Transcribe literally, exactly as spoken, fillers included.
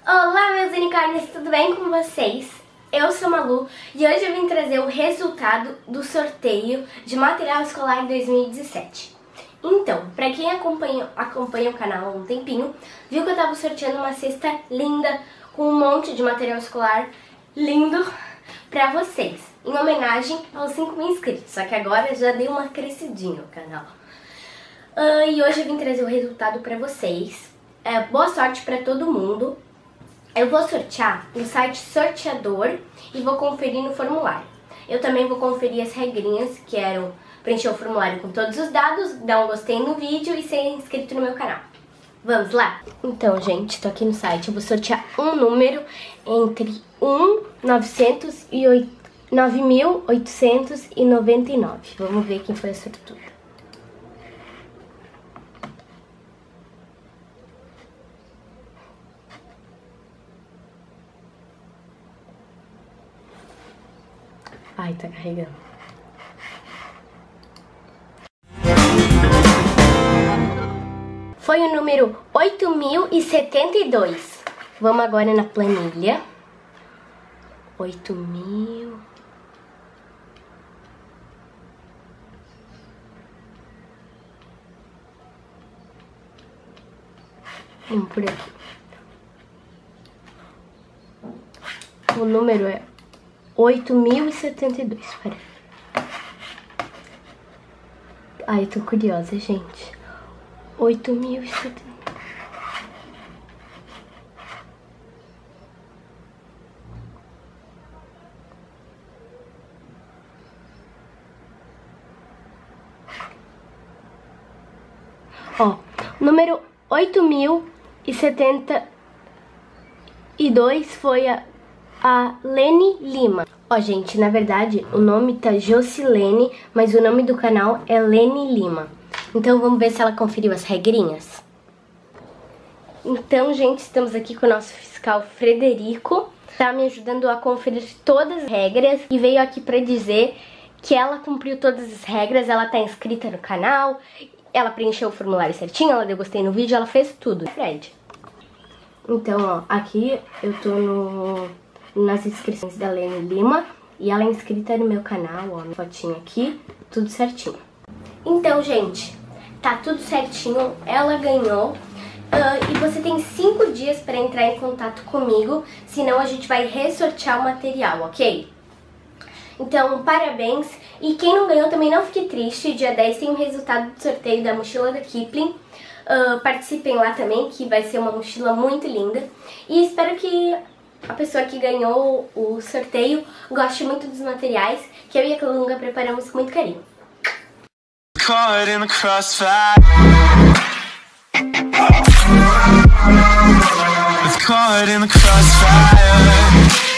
Olá, meus unicórnios, tudo bem com vocês? Eu sou a Malu e hoje eu vim trazer o resultado do sorteio de material escolar dois mil e dezessete. Então, pra quem acompanha, acompanha o canal há um tempinho, viu que eu tava sorteando uma cesta linda com um monte de material escolar lindo pra vocês, em homenagem aos cinco mil inscritos, só que agora já deu uma crescidinha no canal. Uh, e hoje eu vim trazer o resultado pra vocês. É, boa sorte pra todo mundo. Eu vou sortear no site sorteador e vou conferir no formulário. Eu também vou conferir as regrinhas, que eram preencher o formulário com todos os dados, dar um gostei no vídeo e ser inscrito no meu canal. Vamos lá? Então, gente, tô aqui no site. Eu vou sortear um número entre um, novecentos e nove mil oitocentos e noventa e nove. Vamos ver quem foi a sortuda. Ai, tá carregando. Foi o número oito mil e setenta e dois. Vamos agora na planilha. oito mil. Vamos por aqui. O número é oito mil e setenta e dois, peraí. Ai, eu tô curiosa, gente. oito mil e setenta e dois. Ó, número oito mil e setenta e dois foi a A Lene Lima. Ó, gente, na verdade, o nome tá Jocilene, mas o nome do canal é Lene Lima. Então, vamos ver se ela conferiu as regrinhas. Então, gente, estamos aqui com o nosso fiscal Frederico. Tá me ajudando a conferir todas as regras e veio aqui pra dizer que ela cumpriu todas as regras, ela tá inscrita no canal, ela preencheu o formulário certinho, ela deu gostei no vídeo, ela fez tudo. Fred. Então, ó, aqui eu tô no... nas inscrições da Lene Lima e ela é inscrita no meu canal, ó, minha fotinha aqui, tudo certinho. Então, gente, tá tudo certinho, ela ganhou uh, e você tem cinco dias para entrar em contato comigo, senão a gente vai ressortear o material, ok? Então, parabéns, e quem não ganhou também não fique triste, dia dez tem o resultado do sorteio da mochila da Kipling. Uh, participem lá também, que vai ser uma mochila muito linda, e espero que a pessoa que ganhou o sorteio goste muito dos materiais que eu e a Calunga preparamos com muito carinho. Caught in the crossfire. Caught in the crossfire.